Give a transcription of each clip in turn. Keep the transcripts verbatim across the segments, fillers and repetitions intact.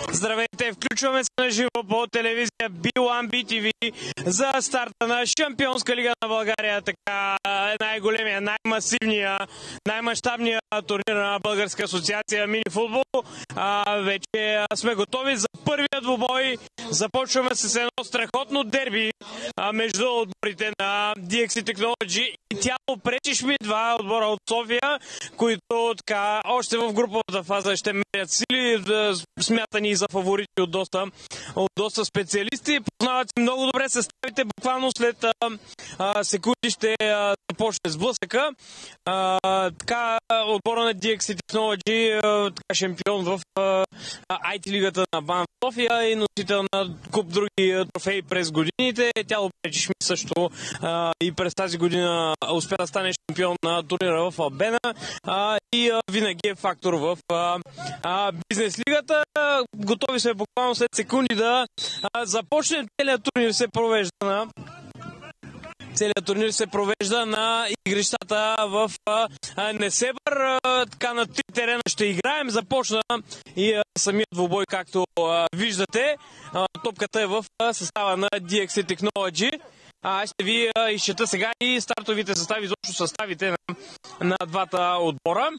Здравейте, включваме се на живо по телевизия Би Уан Би Ти Ви за старта на Шампионска лига на България. Така е най-големия, най-масивния, най-мащабния турнир на Българска асоциация мини-футбол. А, вече сме готови за първия двубой. Започваме с едно страхотно дерби а, между отборите на Ди Екс Си Technology и Тяло Пречишми, два отбора от София, които така още в груповата фаза ще мерят сили, да, смятани за фаворити от доста, от доста специалисти. Познават се много добре съставите, буквално след а, а, секунди ще а, започне сблъсъка. А, така, отбора на Ди Екс Си Technology, а, така, шампион в а, ай ти лигата на БАН в София и носител на куп други трофеи през годините. Тяло Пречишми също а, и през тази година успя да стане шампион на турнира в Албена а, и а, винаги е фактор в а, а, бизнес лигата. Готови сме буквално след секунди да а, започнем. Целият турнир се провежда на Целият турнир се провежда на игрищата в а, Несебър. А, така на три терена ще играем. Започна и а, самият двубой, както а, виждате. А, топката е в а, състава на Ди Екс Си Technology. А, ще ви а, изчета сега и стартовите състави, изобщо съставите на, на двата отбора.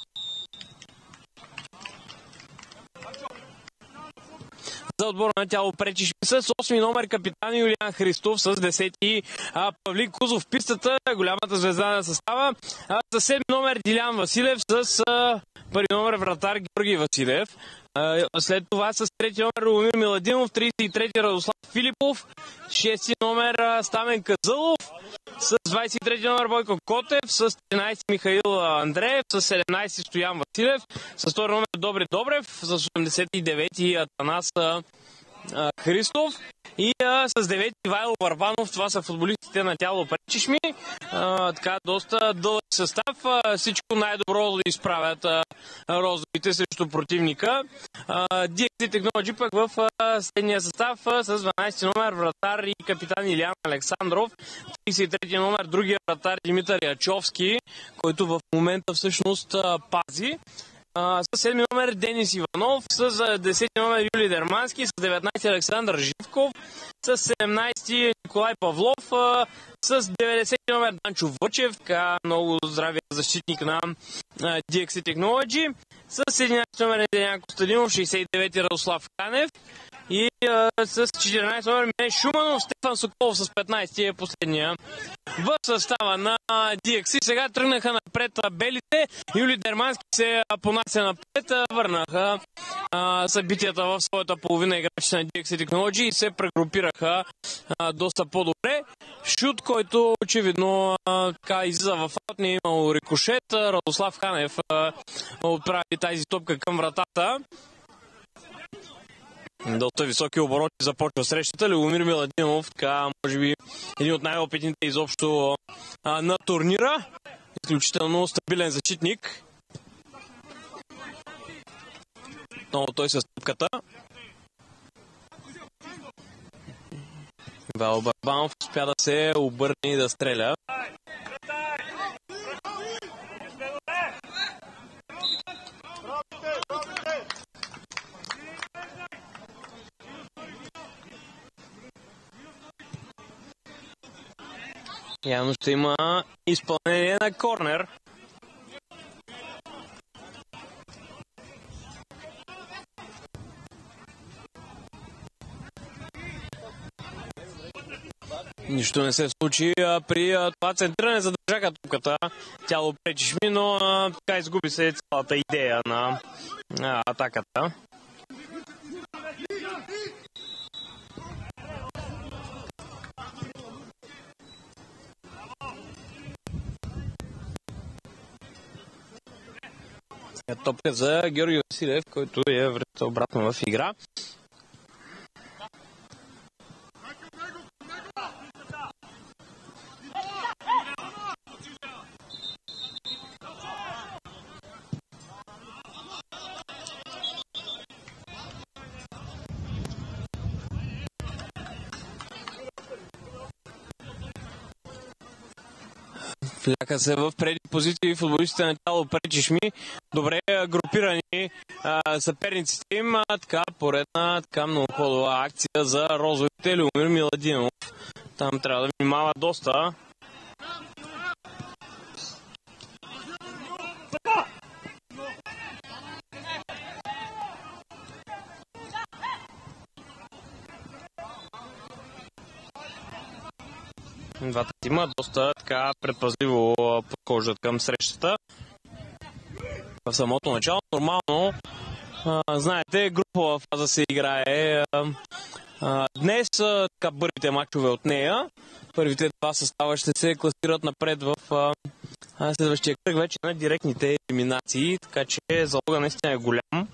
За отбора на Тяло Пречишми с осми номер капитан Юлиан Христов, с десети а, Павлик Кузов в пистата, голямата звезда на състава, а, с седми номер Дилян Василев, с а, първи номер вратар Георги Василев. А, след това с трети номер Любомир Миладинов, тридесет и трети Радослав Филипов, шести номер а, Стамен Казълов, с двадесет и трети номер Бойко Котев, с тринадесети Михаил Андреев, с седемнадесети Стоян Василев, с втори номер Добри Добрев, с осемдесет и девети Атанас а, Христов и а, с девети Ивайло Върбанов. Това са футболистите на Тяло Пречишми. А, така, доста дълъг състав. А, всичко най-добро да изправят а, розовите срещу противника. Ди Екс Си Technology пък в а, следния състав а, с дванадесети номер вратар и капитан Илиян Александров, тридесет и трети номер другия вратар Димитър Ячовски, който в момента всъщност а, пази. Uh, с седми номер Денис Иванов, с десети номер Юлий Дермански, с деветнадесети Александър Живков, с седемнадесети Николай Павлов, uh, с деветдесети номер Данчо Въчев, така много здравия защитник на uh, Ди Екс Си Technology, с единадесети номер Денян Костадинов, шейсет и девети Радослав Канев и uh, с четиринадесети номер Мене Шуманов, Стефан Соколов с петнадесети е последния в състава на Ди Екс Си. Сега тръгнаха напред белите. Юлий Дермански се понася напред. Върнаха а, събитията в своята половина играчи на Ди Екс Си Technology и се прегрупираха а, доста по-добре. Шут, който очевидно а, така излиза в аут, не е имал рикошет. Радослав Ханев а, отправи тази топка към вратата. Доста високи обороти започва срещата. Любомир Миладинов, така може би един от най-опитните изобщо а, на турнира. Изключително стабилен защитник. Отново той с тъпката. Ивайло Барбанов успя да се обърне и да стреля. Явно ще има изпълнение на корнер. Нищо не се случи а, при а, това центриране. Задържаха топката Тяло Пречишми, но а, така изгуби се цялата идея на а, атаката. Топка за Георги Василев, който е връща обратно в игра. Вляка се в преди позиции футболистите на тяло Пречишми. Добре групирани а, съперниците им. А, така, поредна така много хубава акция за розовите. Любомир Миладинов. Там трябва да внимава доста. Двата тима доста така предпазливо подхождат към срещата. В самото начало нормално, а, знаете, групова фаза се играе а, а, днес, а, така първите мачове от нея. Първите два състава ще се класират напред в а, следващия кръг вече на директните елиминации, така че залога наистина е голям.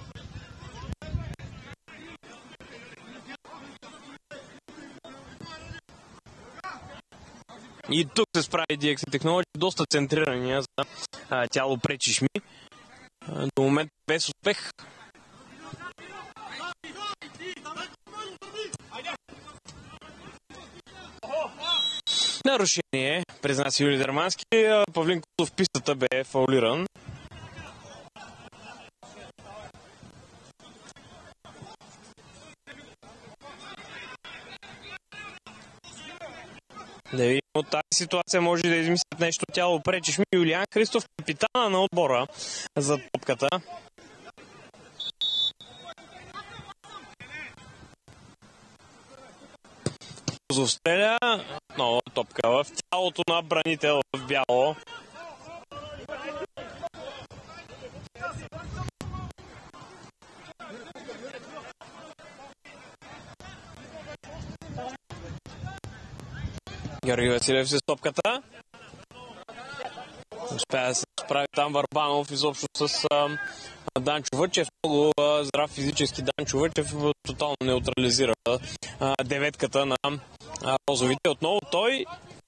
И тук се справи ди екс и Technology, доста центрирания за а, тяло Пречишми. А, до момента без успех. Нарушение, призна си Юли Дермански. Павлин Кузов в пистата бе фаулиран. Да видим от тази ситуация може да измислят нещо. Тяло Пречишми. Юлиан Христов, капитана на отбора за топката. Кузов стреля. Нова топка в тялото на бранител в бяло. Георги Василев с топката. Успя да се справи там Върбанов изобщо с а, Данчо Въчев. Много а, здрав физически Данчо Въчев тотално неутрализира а, деветката на а, розовите. Отново той.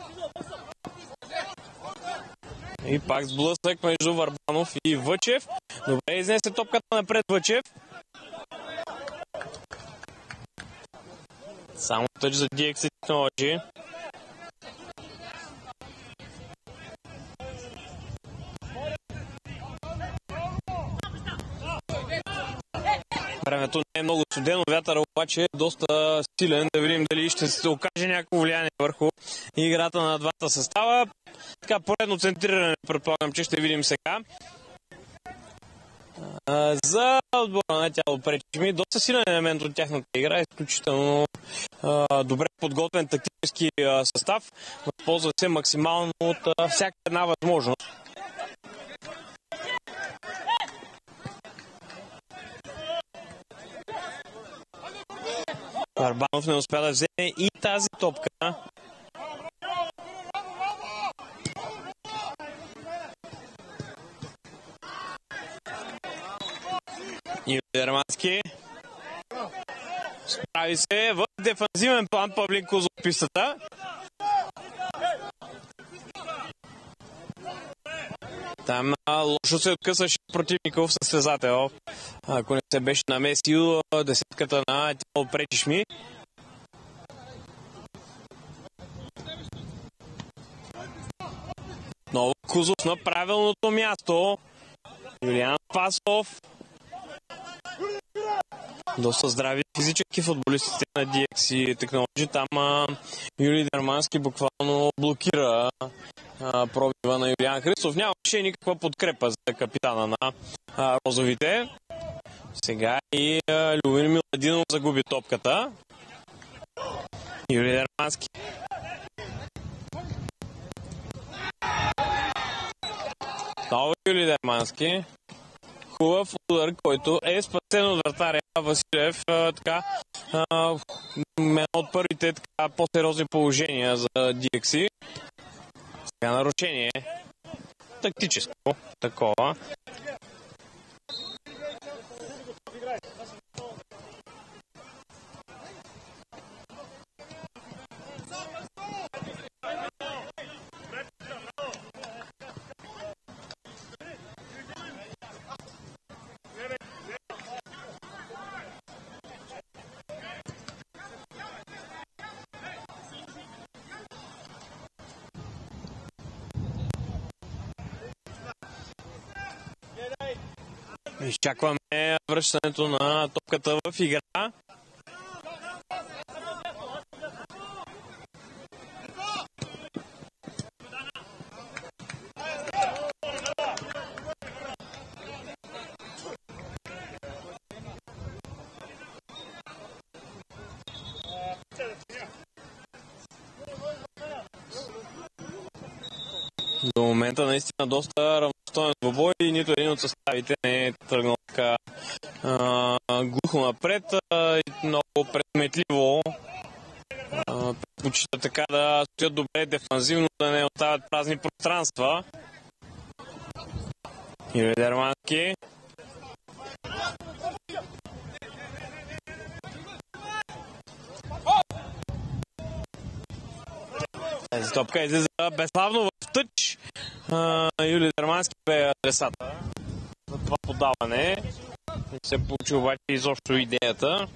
И пак сблъсък между Върбанов и Въчев. Добре изнесе топката напред Въчев. Само тъч за ди екс и Technology. Времето не е много студено, вятъра обаче е доста силен. Да видим дали ще се окаже някакво влияние върху играта на двата състава. Така, поредно центриране, предполагам, че ще видим сега. За отбора на тяло Пречишми, доста силен елемент от тяхната игра, изключително а, добре подготвен тактически а, състав. Възползва се максимално от а, всяка една възможност. Върбанов не успя да вземе и тази топка. Юли Дермански справи се в дефанзивен план. Павлин Кузов в пистата. Там а, лошо се откъсваше противников състезател. Ако не се беше намесил десетката на тяло Пречишми. Ново Кузов на правилното място. Юлиан Пасов. Доста здрави физически футболистите на ди екс и Technology. Там а, Юли Дермански буквално блокира а, пробива на Юлиан Христов. Нямаше никаква подкрепа за капитана на а, розовите. Сега и а, Любомир Миладинов загуби топката. Юли Дермански. Ново Юли Дермански. Хубав удар, който е спасен от вратаря Василев. А, така, а, едно от първите така, по-сериозни положения за ди екс и. Сега нарушение. Тактическо такова. Изчакваме връщането на топката в игра. До момента наистина доста равностоен двубой и нито един от съставите не е тръгнал така а, глухо напред, а, много предметливо. Предпочита така да стоят добре дефанзивно, да не оставят празни пространства. Юлий Дермански. Тази топка излиза безславно в тъч. Юлий Дермански бе адресата за това подаване. Не се получи обаче изобщо идеята.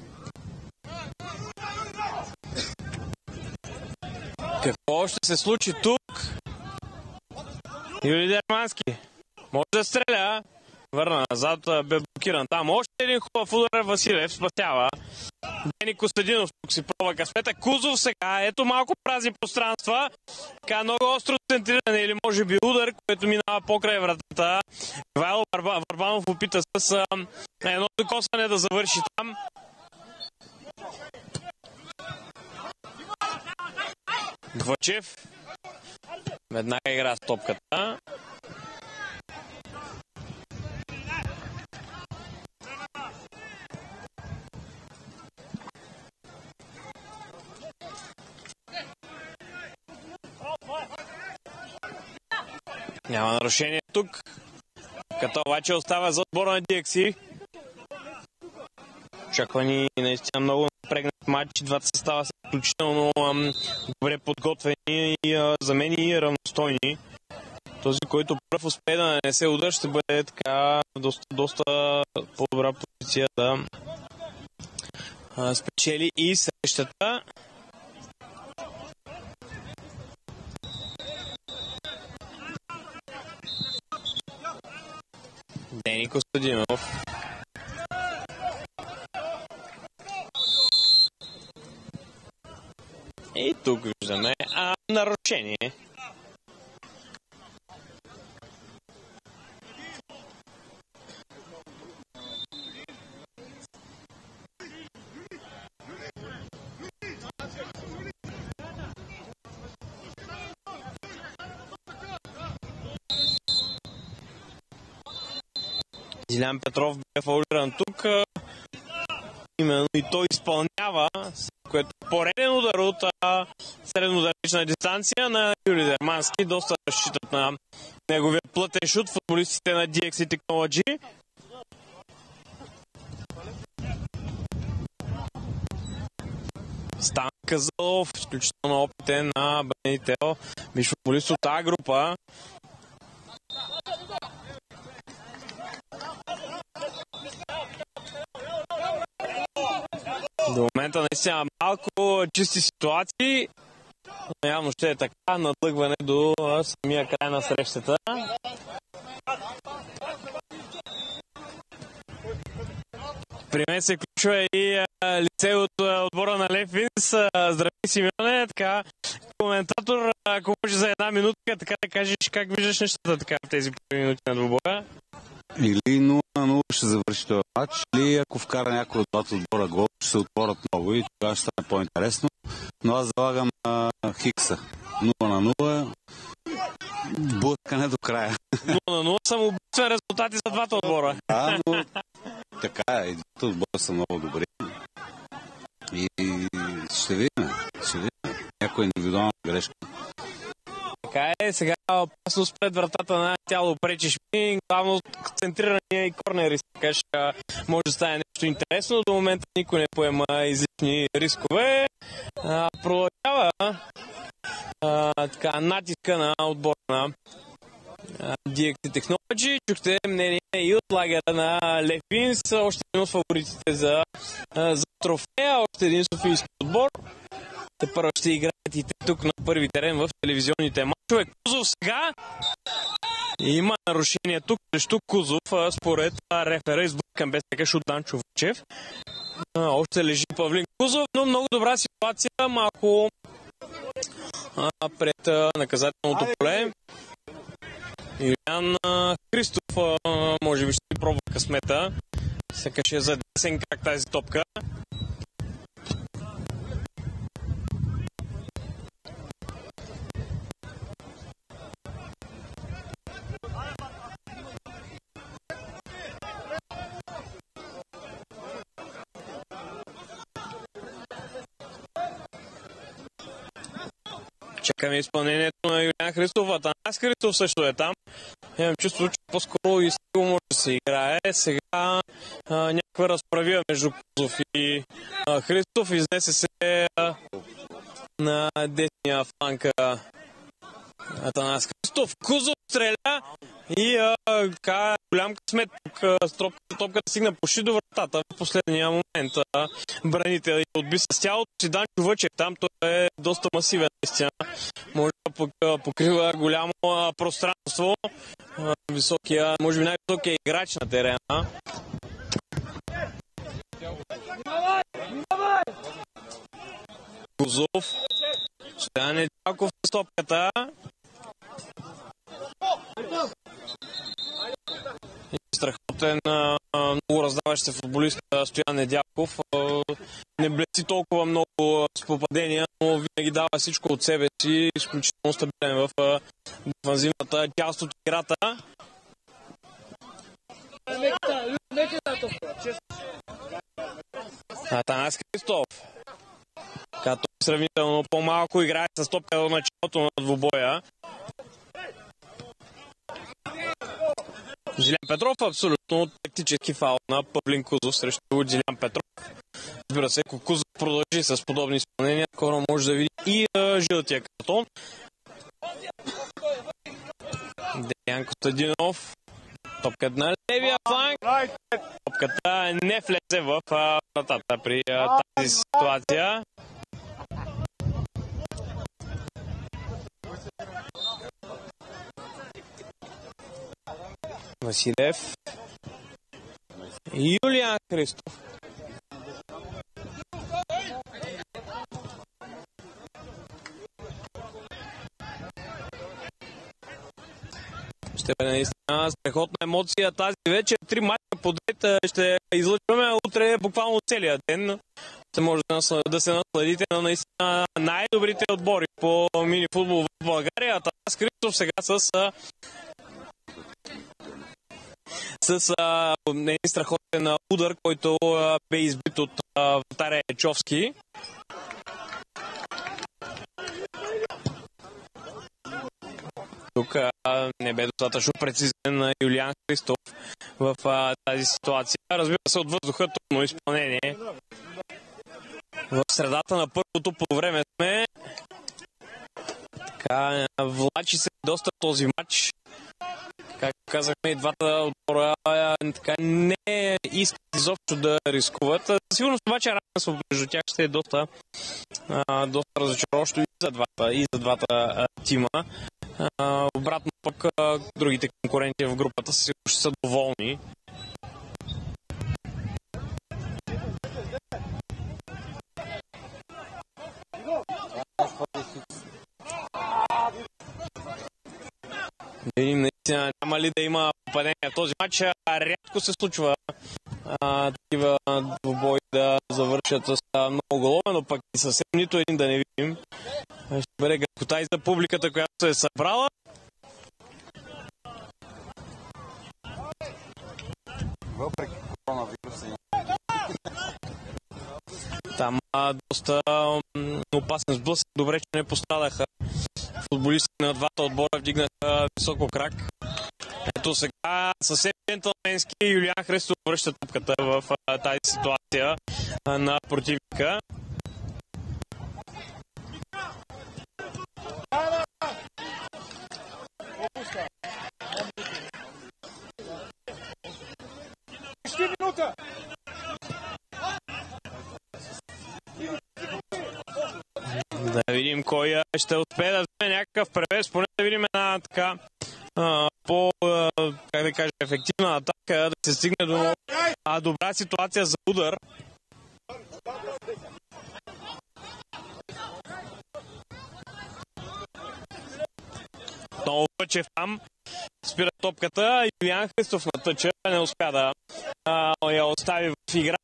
Какво ще се случи тук? Юлий Дермански може да стреля. Върна назад, бе блокиран там. Още един хубав удар. Василев спасява. Дени Костадинов тук си пробва късмета. Кузов сега. Ето малко празни пространства. Така много остро центриране или може би удар, който минава покрай вратата. Ивайло Върбанов опита с а, едно докосване да завърши там. Двачев веднага игра с топката. Няма нарушение тук. Като обаче остава за отбора на ди екс и. Очаква ни наистина много напрегнат матч. Двата състава са включително ам, добре подготвени и а, за мен и равностойни. Този, който пръв успее да не се удар, ще бъде така доста, доста по-добра позиция да а, спечели и срещата. Дени Костадинов. И тук виждаме а, нарушение. Дилян Петров бе фаулиран тук. Именно и той изпълнява, което е пореден удар от среднодалечна дистанция на Юлий Дермански. Доста разчитат на неговия плътен шут футболистите на ди екс и Technology. Стан Казалов, изключително опитен на бранител, биш футболист от тази група. До момента наистина малко чисти ситуации, но явно ще е така, надлъгване до самия край на срещата. При мен се включва и лице от отбора на Левинс. Здрави, Симеоне, така коментатор, ако може за една минутка, така да кажеш как виждаш нещата така в тези първи минути на двубоя. Или нула на нула ще завърши този матч, или ако вкара някой от двата отбора гол, ще се отворят много и тогава ще стане по-интересно. Но аз залагам на Хикса. нула на нула. Блъскане до края. нула на нула самоубийствен резултати за двата отбора. Да, но така е. И двата отбора са много добри. И ще видим. Ще видим. Някоя индивидуална грешка. Така е, сега опасност пред вратата на тяло пречиш ми. Главно центрирания и корнери, така ще може да стане нещо интересно. До момента никой не поема излишни рискове. А, продължава а, така, натиска на отбора на ди екс и Technology. Чухте мнение и от лагера на Левинс. Още един от фаворитите за, за трофея. Още един софийски отбор. Те първо ще играят и тук на първи терен в телевизионните матчове. Кузов сега Има нарушение тук срещу Кузов, според рефера, избъркан без сякаш от Данчо Вучев. Още лежи Павлин Кузов, но много добра ситуация, малко а, пред а, наказателното поле. Юлиан а, Христов а, може би ще пробва късмета. Сякаш е задесен как тази топка. Чакаме изпълнението на Юлиан Христов. Атанас Христов също е там. Имам чувство, че по-скоро и стил може да се играе. Сега а, някаква разправия между Кузов и а, Христов. Изнесе се а, на десния фланг Атанас Христов. Кузов стреля и а, ка, голям късмет. Тук топката стигна почти до вратата в последния момент. А, бранител отби с тялото си Данчо Вучев. Там той е доста масивен, наистина. Може да покрива голямо а, пространство. А, високия, може би най-високия играч на терена. Кузов. Стоян Недялков с топката. Страхотен, много раздаващ се футболист Стоян Недялков. Не блести толкова много с попадения, но винаги дава всичко от себе си. Изключително стабилен в дефанзивната част от играта. Атанас Христов. Като сравнително по-малко играе с топка до началото на двубоя. Жилян Петров, абсолютно тактически фаул на Павлин Кузов срещу Жилян Петров. Разбира се, ако Кузов продължи с подобни изпълнения, скоро може да види и а, жълтия картон. Деян Костадинов. Топката на левия фланг. Топката не влезе в вратата при а, тази ситуация. Василев. Юлиан Христов. Ще е наистина страхотна емоция тази вечер. Три мача подред ще излъчваме, а утре е буквално целият ден. Ще може да се насладите на наистина най-добрите отбори по мини-футбол в България. Атанас Христов сега с с а, един страхотен удар, който а, бе избит от вратаря Ечовски. Тук а, не бе достатъчно прецизен на Юлиан Христов в а, тази ситуация. Разбира се, от въздуха трудно изпълнение. В средата на първото по време сме. Така, влачи се доста този матч. Както казахме, и двата отбора така не искат изобщо да рискуват. Сигурно обаче равенство между тях ще е доста, а, доста разочароващо и за двата, и за двата а, тима. А, обратно пък а, другите конкуренти в групата сигурно ще са доволни. Да видим наистина няма ли да има попадение в този матч. Рядко се случва а, такива двубои да завършат с а, много голове, но пък и съвсем нито един да не видим. Ще бъде гръкота и за публиката, която се е събрала. Въпреки коронавируса. Там а, доста м, опасен сблъсък. Добре, че не пострадаха футболисти на двата отбора, вдигнаха високо крак. Ето сега съвсем джентълменски Юлиан Христов връща топката в а, тази ситуация а, на противника. Да видим кой ще успее да вземе някакъв превес, поне да видим една така а, по, а, как да кажа, ефективна атака, да се стигне до а, добра ситуация за удар. Много Пъчев там спира топката. Юлиан Христов на тъча не успя да а, я остави в игра.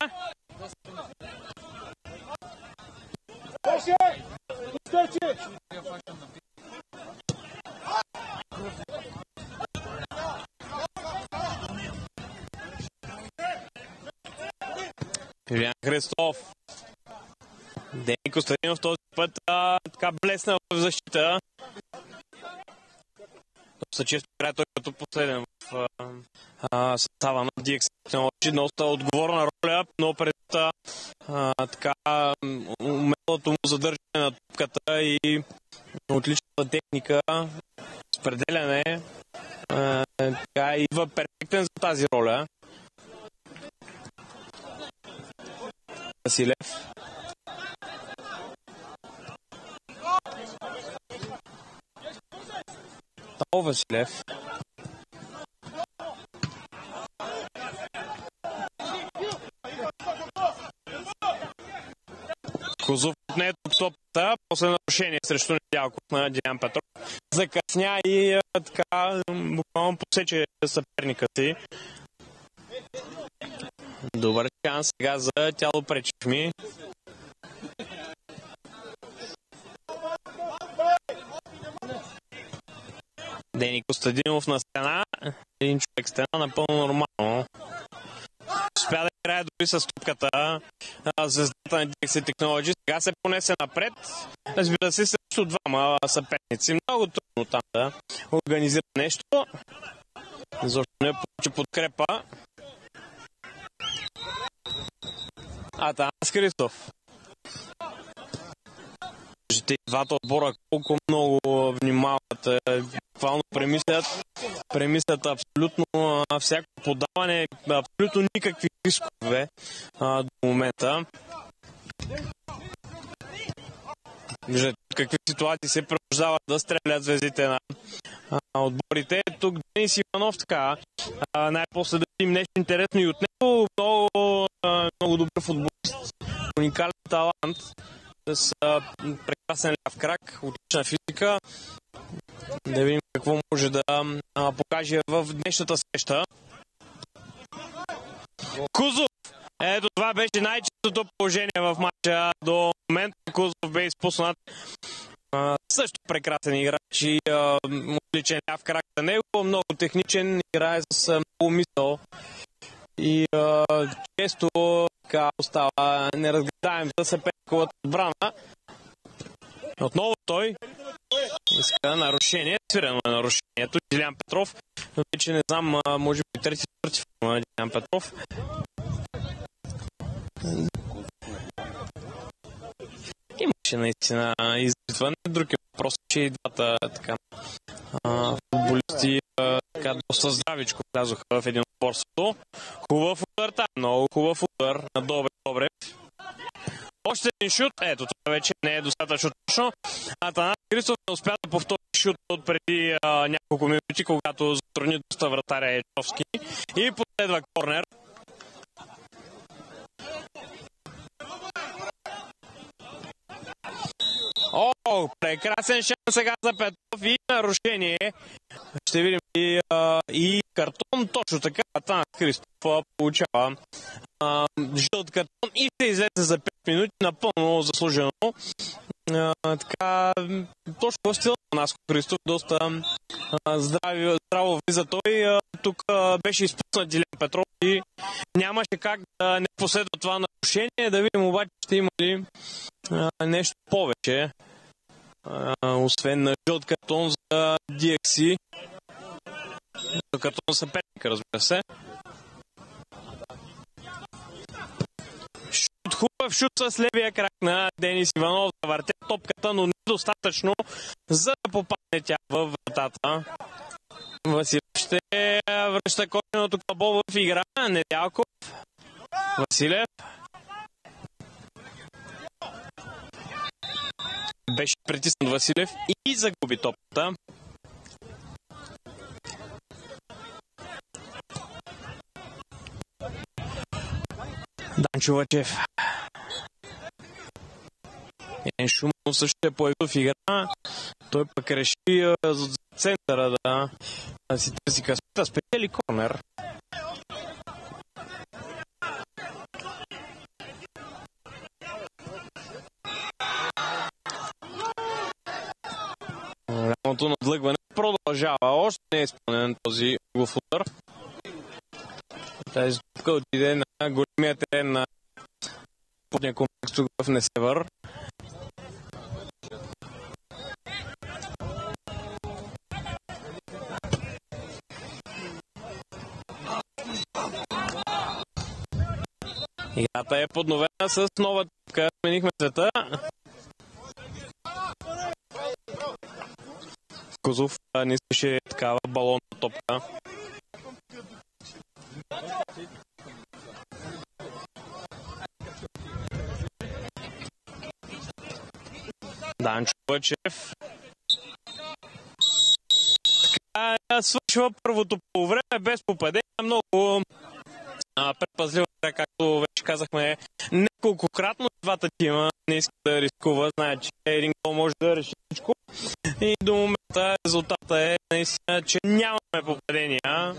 Юлиан Христов. Дени Костадинов този път а, така блесна в защита. Доста често играе той като последен в а, състава на ди екс Technology. Доста отговорна роля, но пред а, така умелото му задържане на топката и отличната техника, спределяне. А, така идва перфектен за тази роля. Василев. Тао Василев. Козов не е тук топата, после нарушение срещу Недялков на Дилян Петров. Закъсня и така буквално посече съперника си. Добър шанс сега за Тяло Пречишми. Дени Костадинов на стена. Един човек стена напълно нормално. Успя да играе дори с топката звездата на ди екс Technology. Сега се понесе напред. Разбира се, срещу двама съперници. Много трудно там да организира нещо. Защо не получи подкрепа. Атанас Христов. Виждате двата отбора колко много внимават. Буквално премислят, премислят абсолютно а, всяко подаване, абсолютно никакви рискове а, до момента. Виждате какви ситуации се принуждават да стрелят звездите на а, отборите. Тук Денис Иванов така. А, най-после да видим нещо интересно и от него. Много, а, много добър футболист. Уникален талант. С а, прекрасен ляв крак, отлична физика. Да видим какво може да а, покаже в днешната среща. Кузов! Ето това беше най-честото положение в матча до момента. Кузов бе изпуснат. А, също прекрасен играч и а, отличен ляв крак за него. Много техничен, играе с много мисъл. И а, често така остава неразгледаем за съперниковата отбрана. Отново той иска нарушение. Свирено е нарушението. Дилян Петров. Но вече не знам, може би трети четвърти филм на Дилян Петров. Имаше наистина изпитване. Друг е въпрос, че и двата така, а, футболисти а, така, доста здравичко влязоха в един отборство. Хубав удар там. Много хубав удар на Добре Добре. Още един шут. Ето, това вече не е достатъчно точно. Атанас Христов не успя да повтори шут от преди а, няколко минути, когато затрудни доста вратаря Ечовски. И последва корнер. О, прекрасен шанс сега за Петров и нарушение. Ще видим и, а, и картон. Точно така Атанас Христов получава а, жълт картон и се излезе за пет минути напълно заслужено. А, така, точно в стила на Наско Христов, доста а, здрави, здраво влиза той. А, тук а, беше изпуснат Дилян Петров и нямаше как да не последва това нарушение. Да видим обаче ще има ли а, нещо повече. А, освен на жълт картон за ди екс си. Жълт картон съперника, разбира се. Шут, хубав шут с левия крак на Денис Иванов да върте топката, но недостатъчно, за да попадне тя във вратата. Василев ще връща кореното кабо в игра. Недялков. Василев. Беше притиснат Василев и загуби топката. Данчо Лъчев. Ен Шумов също е появил в игра. Той пък реши за центъра да, да си търси късмета. Спечели корнер. Голямото надлъгване продължава. Още не е изпълнен този углов удар. Тази стъпка отиде на големия терен на спортния комплекс тук в Несебър. Играта е подновена с нова тъпка. Сменихме цвета. Козов не искаше такава балонна топка. Данчо Лъчев. Така свършва първото полувреме без попадение. Много а, предпазливо, както вече казахме неколкократно. Двата тима не искат да рискуват. Знаят, че един гол може да реши всичко. И до момента резултата е наистина, че нямаме попадения.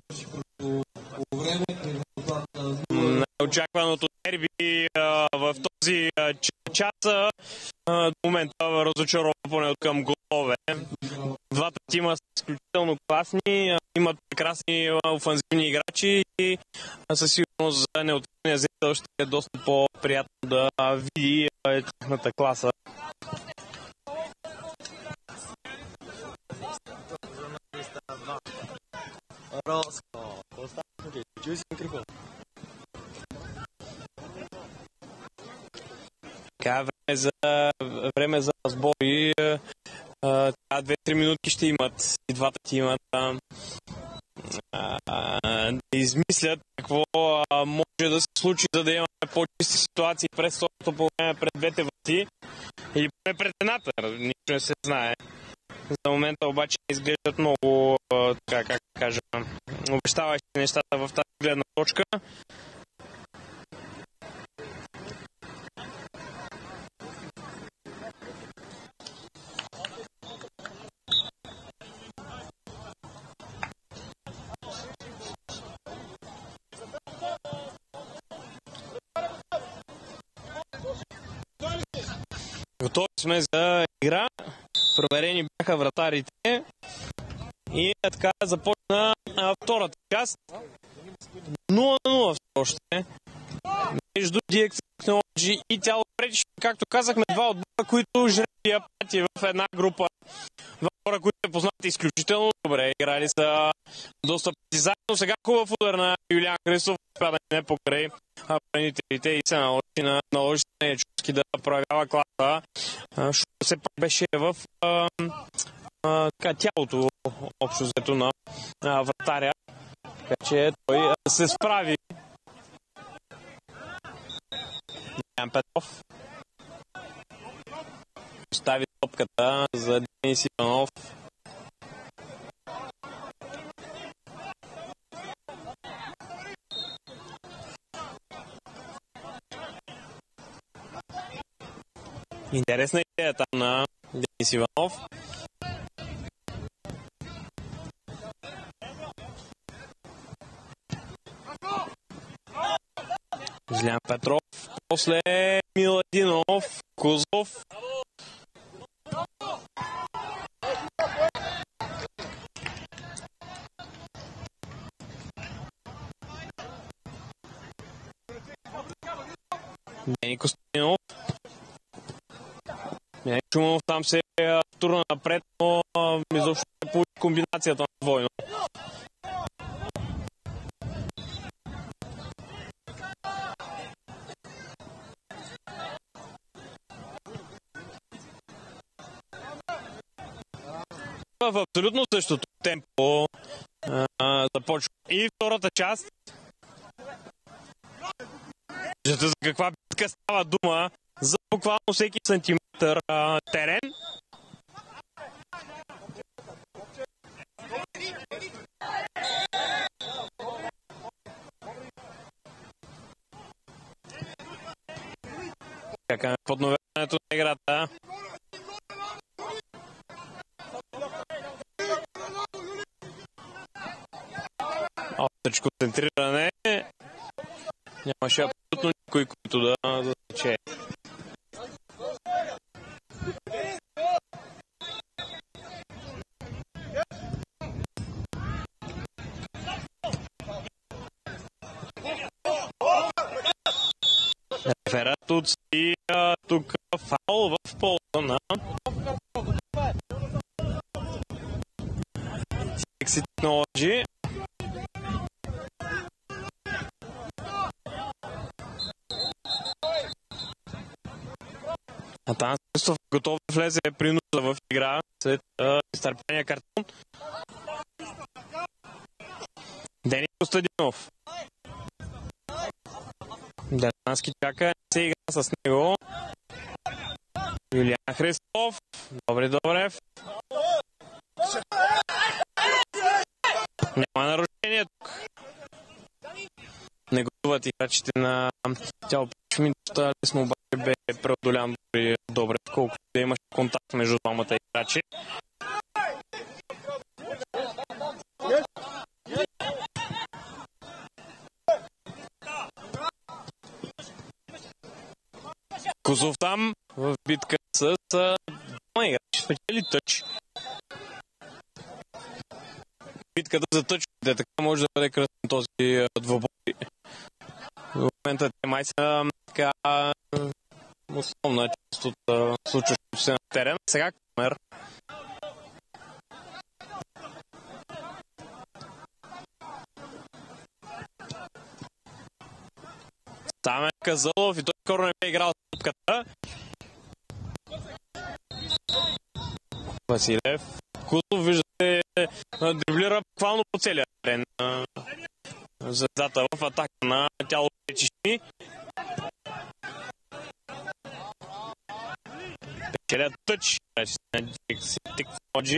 Неочакваното дерби а, в този а, час а, до момента разочарова поне от към голове. Двата тима са изключително класни, а, имат прекрасни а, офанзивни играчи и а, със сигурност за неутралния зрител ще е доста по-приятно да а, види а, тяхната класа. Роско, остави, чуй си микрофон. Така, време за, време за разбори. Така, две-три минутки ще имат и двата тима да, да измислят какво а, може да се случи, за да имаме по-чисти ситуации през второто по време пред двете врати или поне пред едната. Нищо не се знае. За момента обаче изглеждат много, така, как да кажа, обещаващи нещата в тази гледна точка. Готови сме за игра. Проверени бяха вратарите. И така започна а, втората част. нула на нула все още. Между ди екс Technology и Тяло Пречиш. Както казахме, два отбора, които жребия пати в една група. Два хора, които се познават изключително добре. Играли са доста пъти заедно. Сега хубав удар на Юлиан Христов. Успя да не покрай бранителите и се наложи на наложи на Ячовски да проявява класа. Защото все пак беше в а, а, така, тялото общо взето на а, вратаря. Така че той а, се справи. Ян Петров остави топката за Денис Иванов. Интересна идея там на Денис Иванов. Жилян Петров. После Миладинов. Кузов. Дени Костинов. Милен Шумов там се турна напред, но изобщо не получи комбинацията на двойно. В абсолютно същото темпо а, започва и втората част. Виждате за каква битка става дума, за буквално всеки сантиметър а, терен. Чакаме подновяването на играта. Остъчко центриране. Нямаше абсолютно никой, който да засече. Реферът отси тук фаул в полза на Sexy Technology. Атанас Христов готов да влезе принуда в игра след изтърпения картон. Дени Костадинов. Дермански чака, не се игра с него. Юлиан Христов. Добре, добре. Няма нарушение тук. Не готуват играчите на тяло Пешми. Доста лесно обаче бе преодолян добре, колкото да имаше контакт между двамата играчи. Козов там в битка с двама играчи спечели тъч. Битката за тъчовете, така може да бъде кръстен този двобой. В момента те май са така основна част от случващото се на терена. Сега Камер. Там е Казалов и той скоро не бе играл с топката. Василев. Кузов, виждате, дриблира буквално по целия терен. Звездата в атака на тяло Печишми. Печелят тъч. Технологи.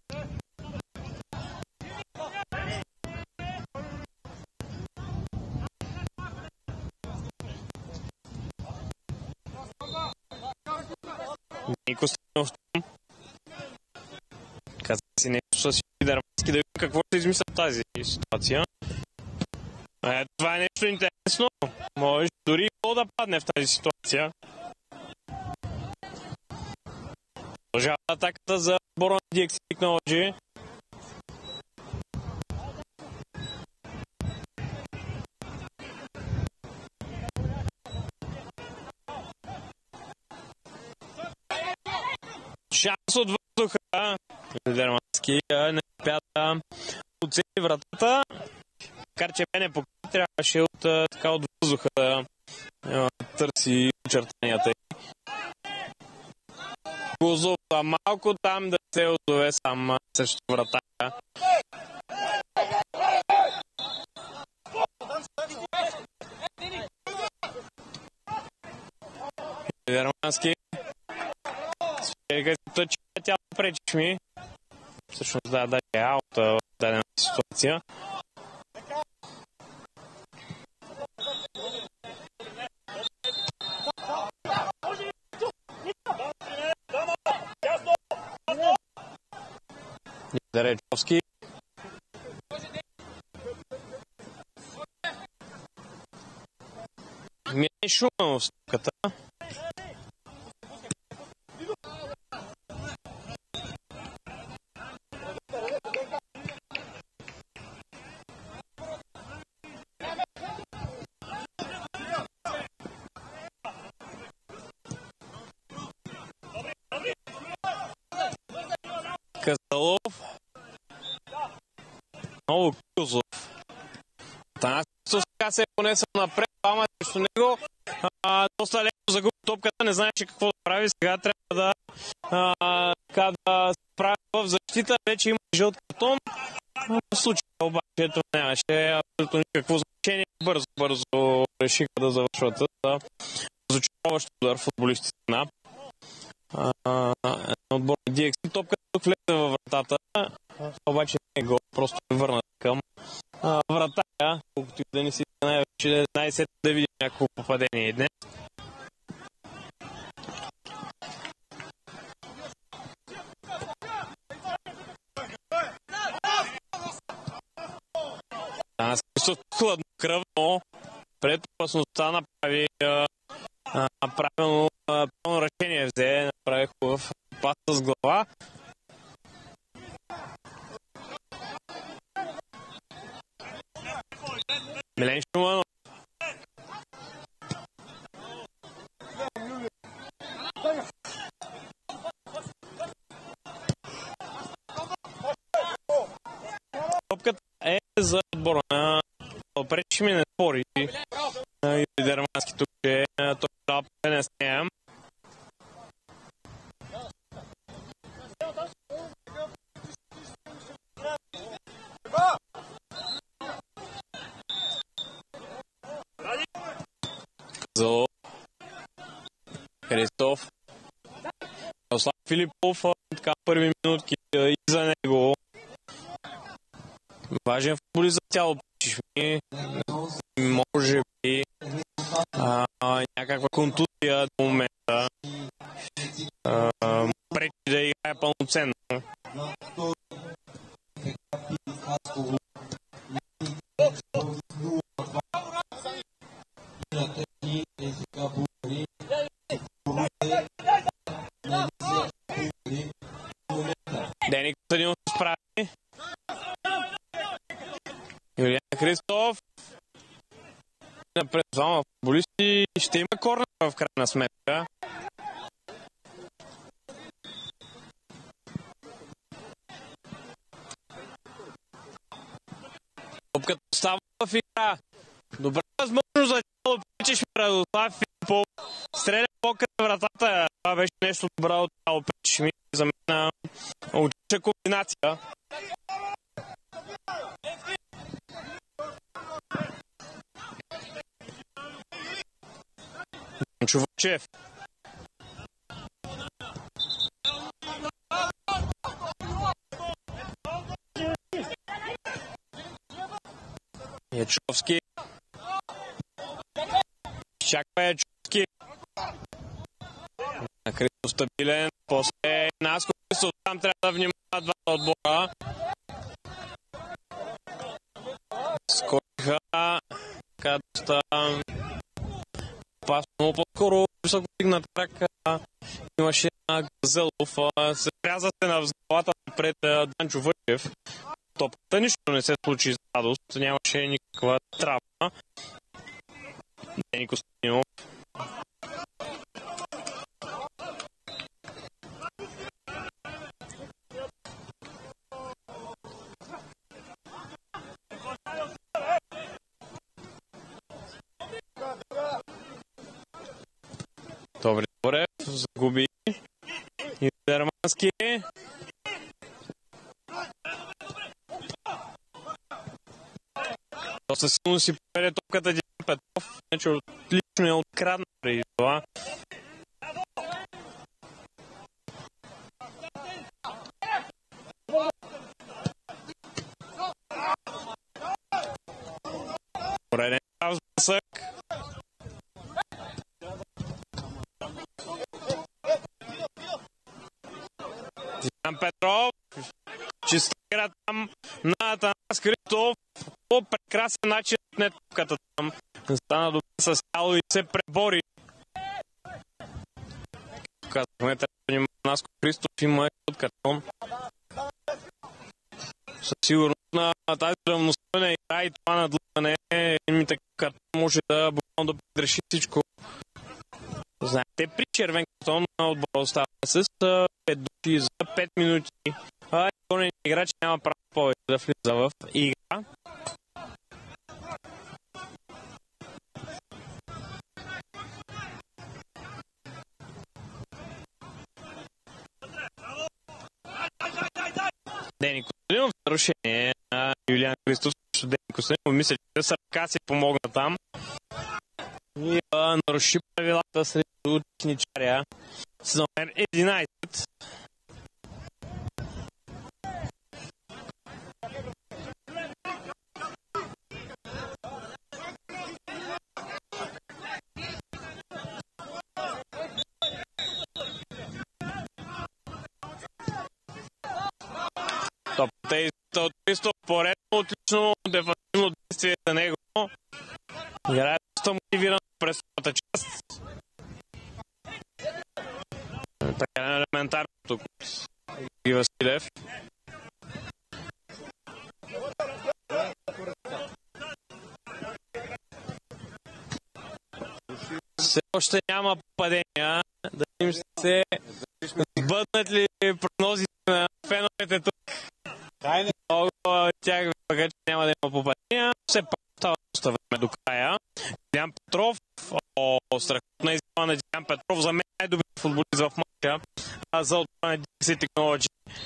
Нико Станов там. Каза си нещо с Дермански да видим какво ще измисля тази ситуация. Е, това е нещо интересно. Може дори и да падне в тази ситуация. Продължава атаката за отбора на ди екс Technology. Шанс от въздуха. Дермански не успя да оцени вратата. Макар че мене покри, трябваше от, така, от въздуха да търси очертанията. Козов малко там да се отзове сам срещу врата. Дермански. Сега си тъчи тя пречиш ми. Всъщност да, да е аут в дадена ситуация. Даречовски. Ми е шумно в стъпката. Казалов. Много Кузов. Танас сега се е понесъл напред, двама срещу него. А, доста леко загуби топката, не знаеше какво да прави. Сега трябва да, а, така, да се прави в защита. Вече има жълт картон. В случая обаче това нямаше абсолютно никакво значение. Бързо, бързо решиха да завършват за разочароващ удар футболистите на отбор на ди екс. Топката тук влезе във вратата, обаче не е гол, просто е върнат към а, вратаря, колкото и да не си най-вече най-сетне да видим някакво попадение днес. Аз Христов хладнокръвно пред опасността направи а, а, правилно, а, правилно решение взе, направи хубав пас с глава. Милен Шуманов. Топката е за отбора на Пречи ми не спори. И Дермански тук е. Той трябва да не с нея. Казал Христов. Ослав Филипов. Така първи минутки и за него. Важен футболист за цяло Пречи. Може би а, някаква контузия до момента а, пречи да играе пълноценно. Дени Костадинов се справи. Юлиан Христов. Напред двама футболисти. Ще има корнер в крайна сметка. Топката остава в игра. Добра възможност за тяло Пречиш Радослав Филипов. Стреля покрай вратата. Това беше нещо добро от тяло Пречиш ми. За мен отлична комбинация. Чувачев. Ячовски. Чаква Ячовски. Христов стабилен. После Наско Христов. Там трябва да внимава двата отбора. Скориха. Така доста опасно. Много по-скоро високо дигнат крак. Имаше на Газелов. Се ряза се на взглавата пред Данчо Вълчев. Топката нищо не се случи за радост. Нямаше никаква травма. Дени Костадинов. Добре, добре, загуби. И Дермански. Доста силно си поведе топката Диан Петров. Значи отлично е открадна преди това. Пореден прав сблъсък. Диан Петров. Чиста игра там на Атанас Христов. По прекрасен начин не топката там. Стана добре с тяло и се пребори. Казахме, трябва да внимава Наско Христов, има от картон. Със сигурност на тази равностойна игра и това надлъгване ми такъв картон може да буквално да предреши всичко. Знаете, при червен картон на отбора остава с пет души за пет минути. А изпълненият играч няма право повече да влиза в игра. Дени Костадинов за нарушение на Юлиан Христов. Дени Костадинов мисля, че с ръка си помогна там. И а, наруши правилата срещу техничаря с номер единайсет. Топката е от Христов поред отлично дефанзивно действие за него. Играе доста мотивиран през втората част. Така е елементарно тук. И Василев. Все още няма падения. Да им се сбъднат ли прогнозите на феновете тук. Много тях върга, че няма да има попадения. Все пак става доста време до края. Дилян Петров. О, страхотна изява на Дилян Петров. За мен най-добри футболист в матча. А за отбрана Ди Икс Technology.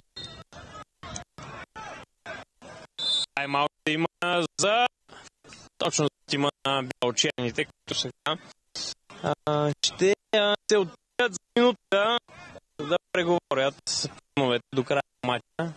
Тайм-аут има за точно за тима на бялочерните, които сега ще се отидат за минута да преговорят с плановете до края на матча.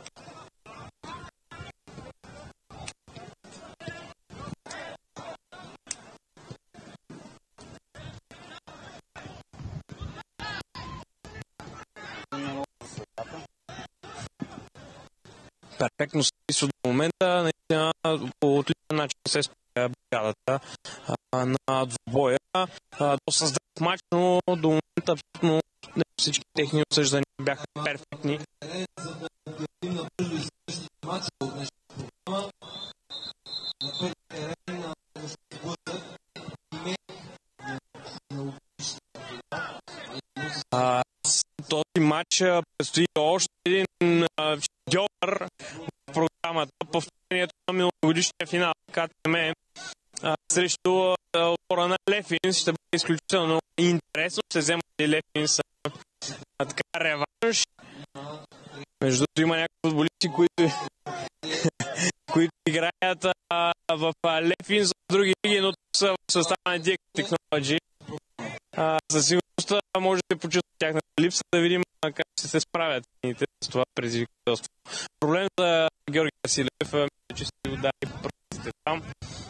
Перфектно се писва до момента. Наистина по отличен начин се спря бригадата на двобоя. Доста здрав матч, но до момента абсолютно не всички техни осъждания бяха перфектни. А, с този матч предстои още един шедьовър в програмата. Повторението на миналогодишния финал КТМ срещу отбора на Лефинс ще бъде изключително интересно. Ще вземат и Лефинс така реванш. Между другото има някои футболисти, които които играят а, в Лефинс в други лиги, но са в състава на Ди Икс Technology. Със сигурност може да почувстват тяхната липса, да видим как ще се справят с това предизвикателство. Проблем за Георги Василев, че ще го дай пръстите там.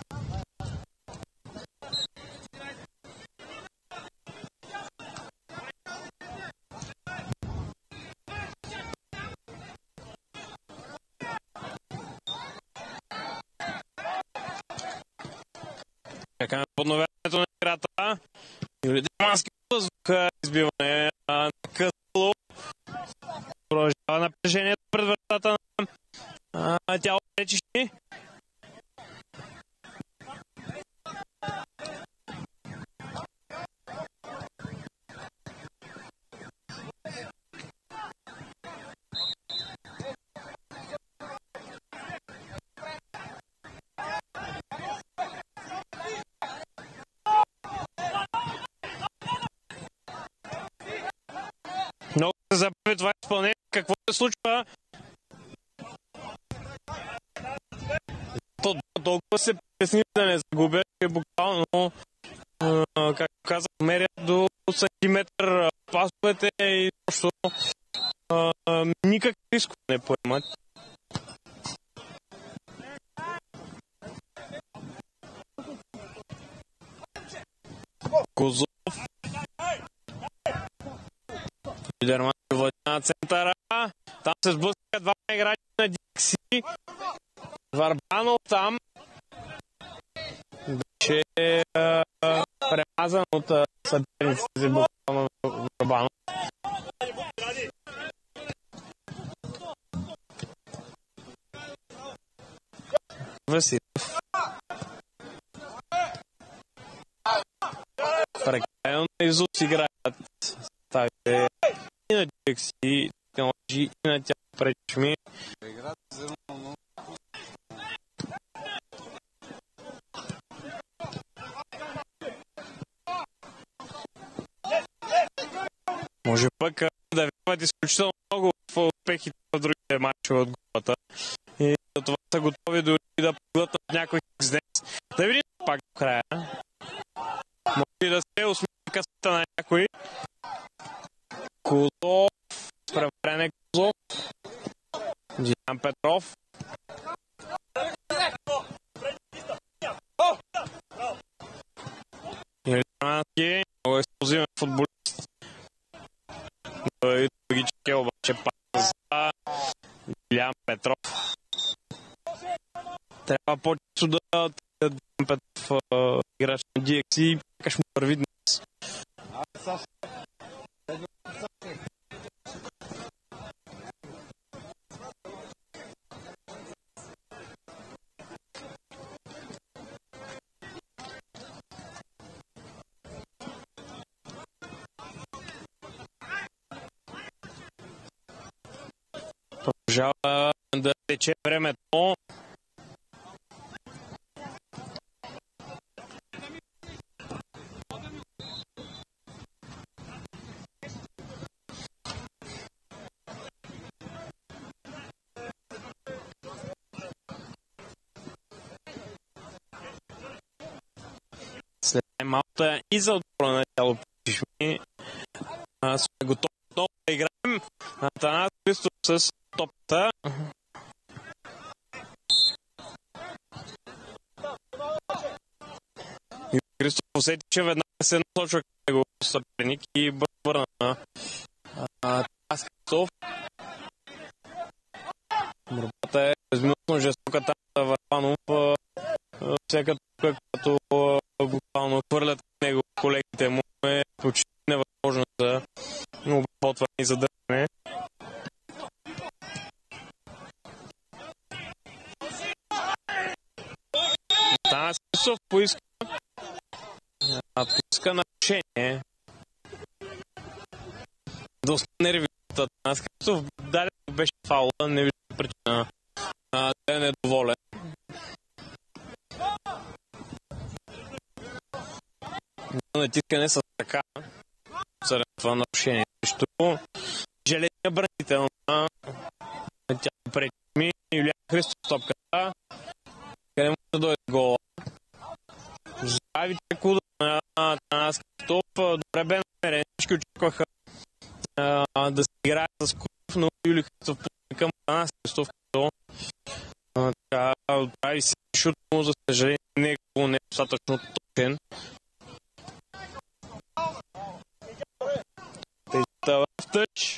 Чакаме подновяването на играта. Юрий Димански въздух избиване на Късало. Продължава напрежението пред вратата на тяло Речищи. Много се забави това изпълнение. Какво се случва? То толкова се притесни да не загубя, че буквално, както казах, мерят до сантиметър пасовете и точно никакви рискове не поемат. Козов. Лидерман влади на центъра. Там се сблъскаха два играчи на Ди Икс. Варбанов там беше а, премазан от а, съперниците си буквално Варбанов. Василев. Прекалено на Изус играят ставите и на Ди Икс Technology и на тях пречми. Може пък да вярват изключително много в успехите в другите матчове от групата. И за това са готови дори да поглътнат някой Икс. Да видим пак до края. Може да се усмени късата на някой. Козов. Преверене Козов. Дилян Петров. Илиански. Много експлозивен футболист. Други чеке обаче пак за Дилян Петров. Трябва по-често да Петров играч на ди екс и как ще му върви днес. Продължава да тече времето. След малко и за отбора на тяло Пишми сме готови отново да играем. Атанас Христов с топката. И Христов усети, че веднага се насочва към него съперник и върна на Атанас Христов. Борбата е безмилостно жестока там за Върбанов. Всяка тук, като буквално хвърлят него колегите му, е почти невъзможно за обработване и задържане. Танас Христов поиска поиска нарушение. Доста нервита Танас Христов. Дали беше фаула, не вижда причина да е недоволен. Натискане с ръка заради това нарушение. Също железния бранител на тя пред ми Юлиан Христов топката, къде може да дойде гола. Здрави чекуда на Танас Христов. Добре бе намерен. Всички очакваха да се играе с Куров, но Юли Христов към Танас Христов, като така прави си шут, но за съжаление него не е достатъчно точен. Тежата в тъч.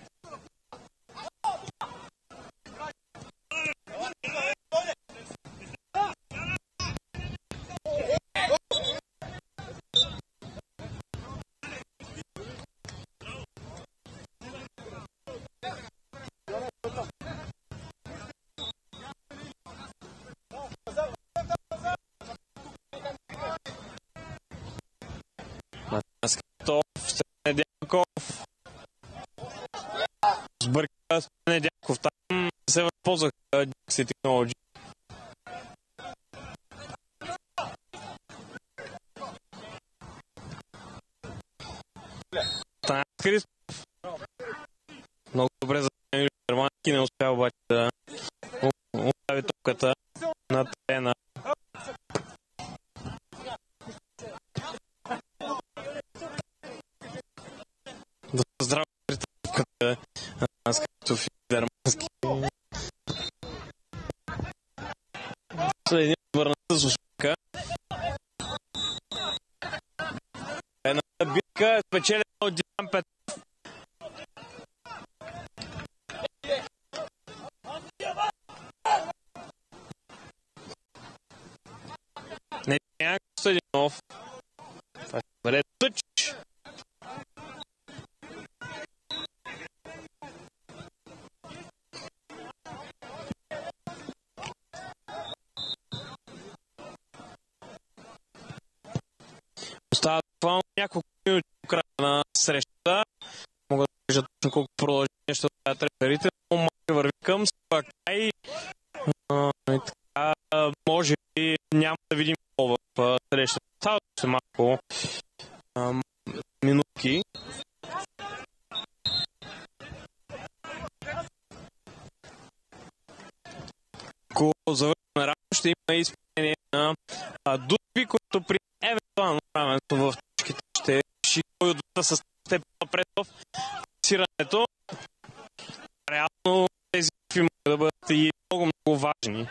Атанас Христов, Недяков. Сбърка с Недяков. Там се възползваха Dixie Technology. Атанас Христов. Много добре за Германски, не успя обаче да остави топката на терена. Здраво топката Атанас Христов и Германски. Следния върна с успеха. Една битка спечелена от Дилян Петров. Не някакъв Съдинов. Това ще бъде тъч. Остава буквално няколко минути до края на срещата. Мога да кажа точно колко продължение ще дадат реферите, но може върви към своя край. И така, може би няма да видим в срещата. Става още малко а, минутки. Ако завършим рано, ще има изпълнение на Дудби, който при евентуално равенство в точките ще реши кой от двата с степен напред в класирането. Реално тези битви могат да бъдат и много, много важни.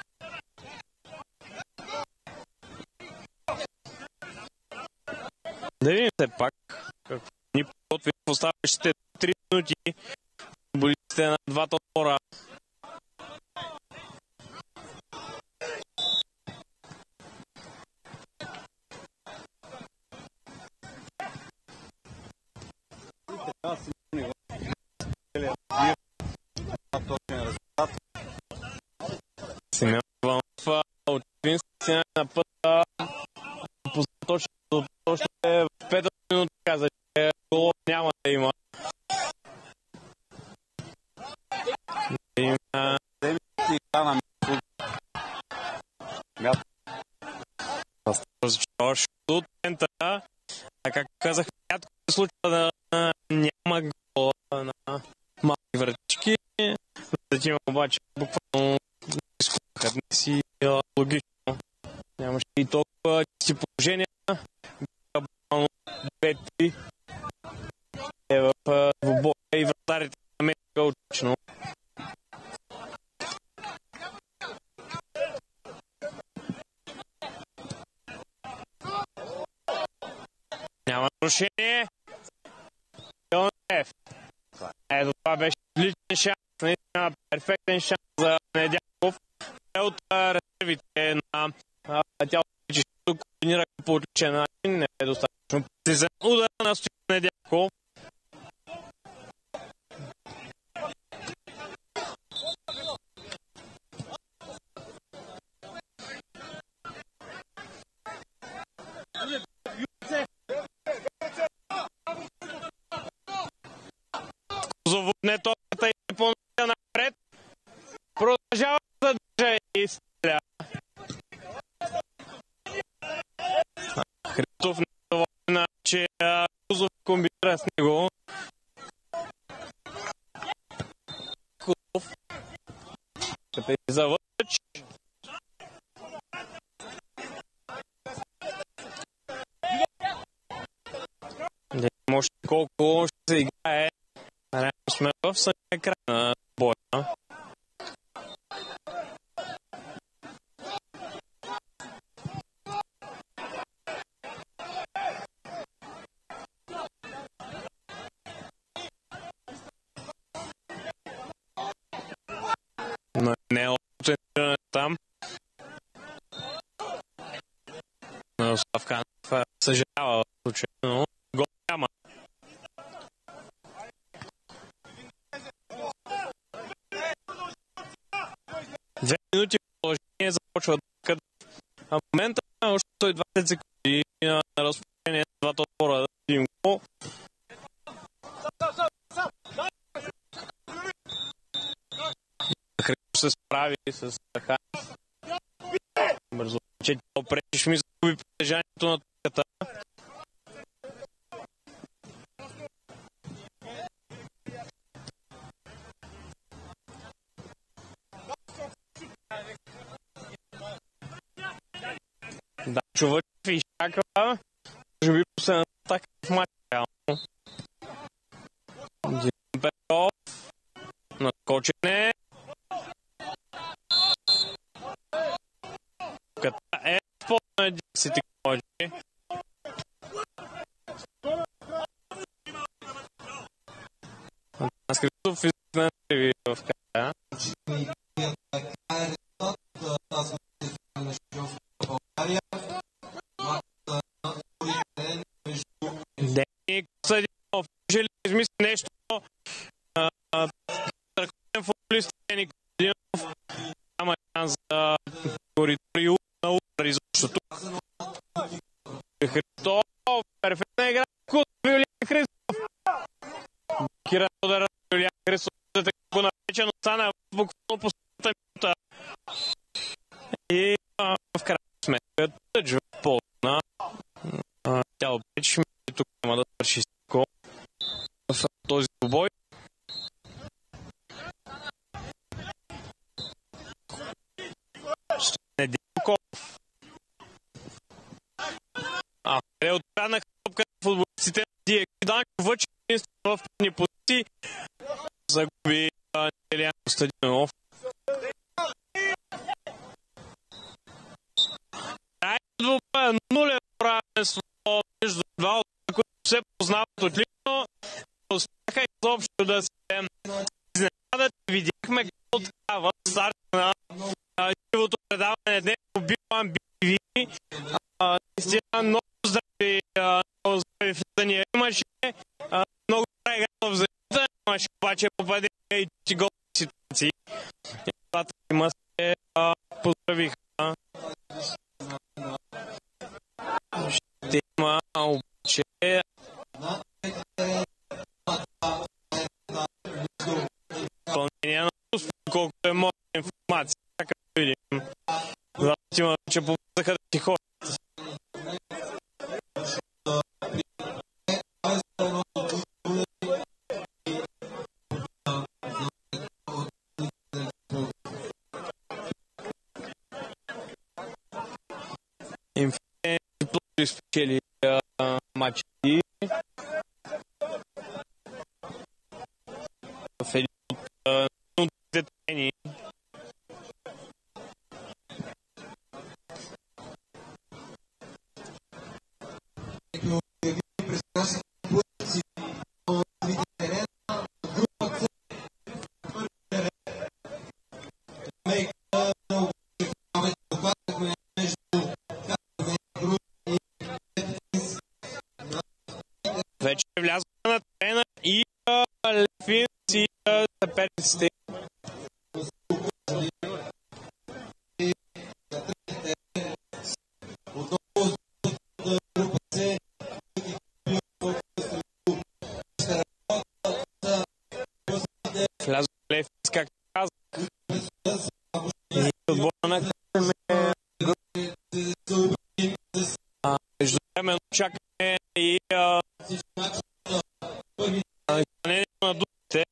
Да видим все пак какво ни подготви в оставащите три минути футболистите на двата отбора. Симеон Иванов очевидно на пътя точно точно в пета минута каза, че гол няма да има. Има разочароващо от центъра. А както казах, рядко се случва да няма гол на малки вратички. За тима обаче буквално изкупаха днес и логично. Нямаше и толкова чисти положения. Буквално две-три е в двубоя и вратарите намериха отлично. Няма нарушение. Йонев. Ето това беше отличен шанс. Наистина перфектен шанс за Недяков. Е от резервите на тялото, че ще координира по отличен начин. Не е достатъчно прецизен удар на Стоян Недяков. Заводне топката и по-напред напред. Продължава да държа и стреля. Христов не е доволен, че Кузов комбинира с него. Кузов. Къде е за Вълч. Не може колко ще се играе. Реално сме в самия край на боя. Но не е оцениране там. Но Славканов съжалява в случая, но гол няма. Две минути положение започва да в момента още сто и двадесет секунди на разположение на двата отбора да видим го. Христов се справи с Хахан. Бързо, че тя пречиш ми загуби притежанието на топката. Да, Чувачев изчаква. Може би последната атака в матча реално. Дилан Петров. Надскочене. Ката е по-на десет може. Аз Христов изгледна ви в края. Дени Костадинов, може ли да измисли нещо? Ръководен футболист Дени Костадинов няма шанс за коридори на удар изобщо тук. Христов, перфектна игра. Кут, Юлиан Христов. Блокира удара на Юлиан Христов. За така го наречено стана буквално последната минута. И а, в крайна сметка тъджва в полза на тя обречи ми, тук няма да свърши стико в този двубой. Недялков. А, къде откраднаха топката на футболистите на Диек. Данчо Вълчев единствено в предни позиции. Загуби Илиян Костадинов. Край двубоя, нулев равенство между два от които се познават отлично. Успяха изобщо да се изненадат. Видяхме какво такава старт на живото предаване днес по Билан Би Ви. Наистина много здрави, много здрави влизания имаше. Много добра игра поздравиха. Ще има обаче изпълнение на успех, колкото е моя информация. Така да видим. Има, че побързаха да си ходят. Инференци спечели матчи в един от двете трени. Вече влязва на терена и Лефинс и съперниците. Влязва Лефинс, както казах. И отбора на междувременно чакаме и изпълнение на думите.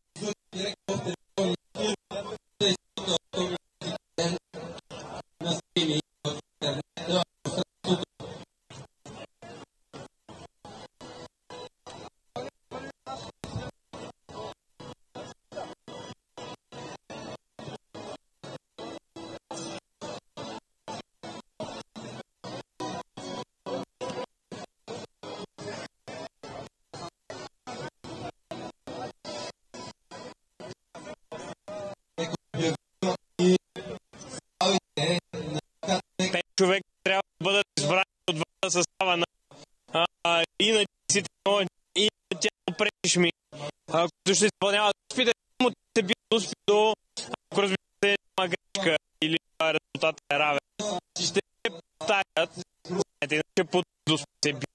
Пет човек трябва да бъдат избрани от двата състава на а, и на десет и на тях Прешми, които ще изпълняват успите. Само те бият успи до, ако разбира се, няма грешка или резултатът е равен. Ще повтарят, знаете, иначе под успи се бият.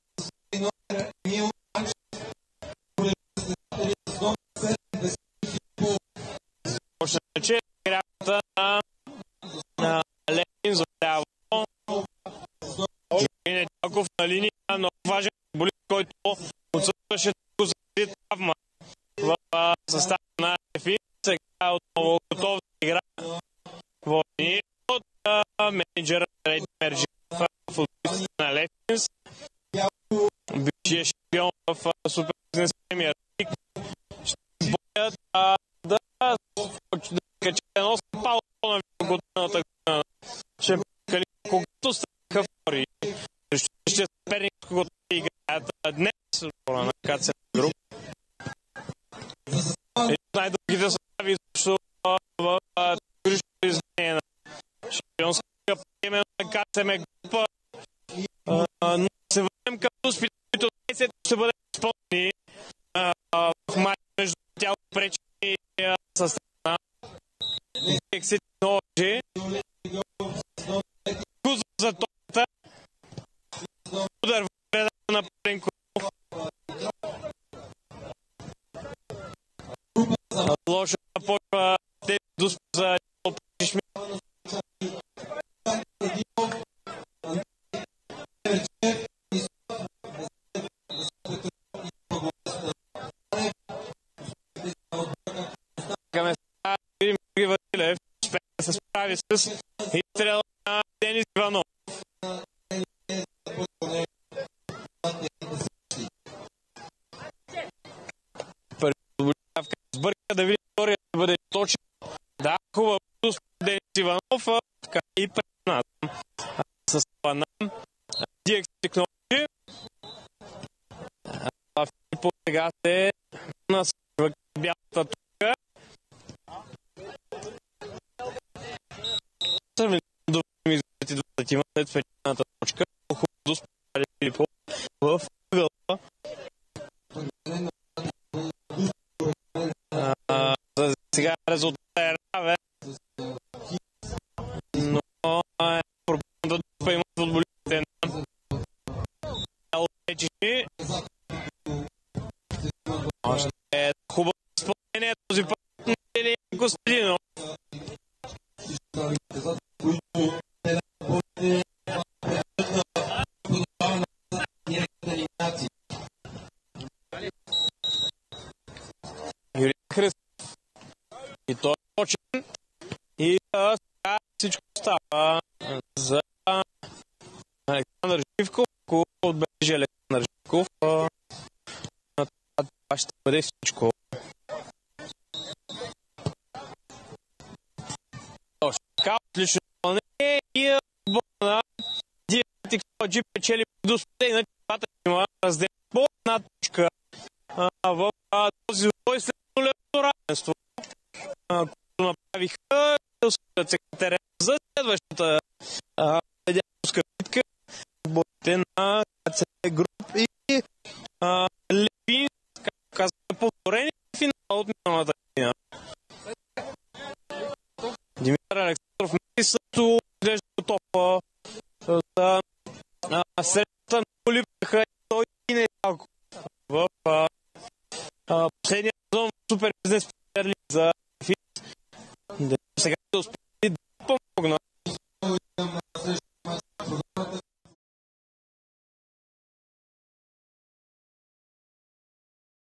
Още че играта на, на Ленин за ляво. Живин Недялков на линия, много важен футболист, който отсъстваше за травма в състава на Лефинс. Сега е отново готов да игра войни от менеджера Реди Мерджиев, футболист на Лефинс. Бившия шампион в Супер Бизнес Премиер Лиг. Ще боят да да качат едно спало на годината година. Ще кали, когато станаха втори. Срещу ще съперник, когато играят днес на КЦ груп. Един най-дългите състави също в тегорично изменение на шампионския приемен на КЦ група. Но се върнем към успите, които днес ще бъдат изпълнени в матч между тяло Пречи и състава на Ексит Ножи. Кузов за топата. Удар в преда на Пленко. Лоша почва тези дуспи за Пречи. Василев успя да се справи с изстрел на Денис Иванов. Първи футболист сбърка да види втория да бъде точен. Да, хубаво успя Денис Иванов, така и пред нас. Състава на ди екс Technology. В Филипов сега се насъжва бялата тука. Съм добре ми изгледати двата тима след финалната точка. Хубаво спряли Филипов в ъгъла. За сега резултат е равен. Но остава за Александър Живков. Ако отбележи Александър Живков, това ще бъде всичко. Още така, отлично изпълнение и отбор на Диатик Джи печели до споде, иначе двата има разделят по една точка в този бой след нулевото равенство, което направиха секретаря за следващата дядовска битка в боите на КЦ Груп и Левин, както казахме, повторени в финал от миналата година. Димитър Александров също изглежда готов за средата на Оливаха и той и не малко в последния сезон в Супер Бизнес